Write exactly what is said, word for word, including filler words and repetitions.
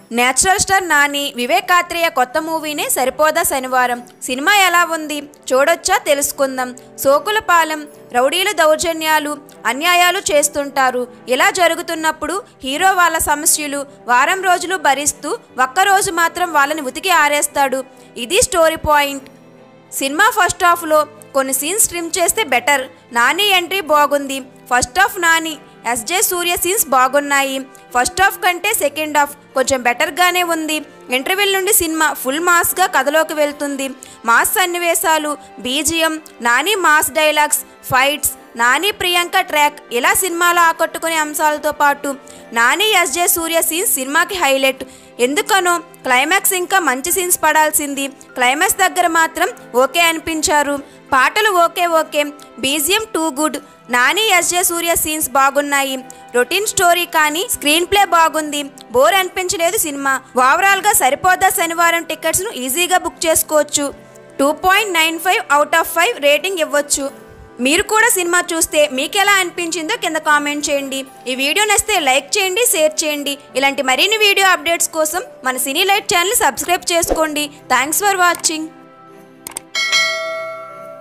Natural star Nani Vivek Athreya కొత్త మూవీనే సరిపోదా శనివారం సినిమా ఎలా ఉంది చూడొచ్చా తెలుసుకుందాం. సోకులపాలెం రౌడీలు దౌర్జన్యాలు అన్యాయాలు చేస్తుంటారు. ఇలా జరుగుతున్నప్పుడు హీరో వాళ్ళ సమస్యలు వారం రోజులు భరిస్తూ ఒక్కరోజు మాత్రం వాళ్ళని ఉతికి ఆరేస్తాడు. ఇది స్టోరీ పాయింట్. సినిమా ఫస్ట్ హాఫ్లో కొన్ని సీన్స్ ట్రిమ్ చేస్తే బెటర్. నాని ఎంట్రీ బాగుంది. First half Nani SJ Suryah scenes బాగున్నాయి. ఫస్ట్ హాఫ్ కంటే సెకండ్ హాఫ్ కొంచెం బెటర్గానే ఉంది. ఇంటర్వెల్ నుండి సినిమా ఫుల్ మాస్గా కథలోకి వెళ్తుంది. మాస్ సన్నివేశాలు, BGM, Nani mass dialogues, fights, Nani Priyanka track ఇలా సినిమాలో ఆకట్టుకునే అంశాలతో పాటు నాని ఎస్జే సూర్య సీన్స్ సినిమాకి హైలైట్. ఎందుకనో క్లైమాక్స్ ఇంకా మంచి సీన్స్ పడాల్సింది. క్లైమాక్స్ దగ్గర మాత్రం ఓకే అనిపించారు. పాటలు okay okay BGM too good. Nani SJ Suryah scenes బాగున్నాయి. రొటీన్ స్టోరీ కానీ స్క్రీన్ ప్లే బాగుంది. బోర్ అనిపించలేదు సినిమా. ఓవరాల్గా సరిపోదా శనివారం టికెట్స్ను ఈజీగా బుక్ చేసుకోవచ్చు. Two point nine five out of five rating ఇవ్వచ్చు. మీరు కూడా సినిమా చూస్తే మీకు ఎలా అనిపించిందో కింద కామెంట్ చేయండి. ఈ వీడియో నచ్చితే లైక్ చేయండి, షేర్ చేయండి. ఇలాంటి మరిన్ని వీడియో అప్డేట్స్ కోసం మన సినీ లైట్ ఛానల్ సబ్స్క్రైబ్ చేసుకోండి. Thanks for watching.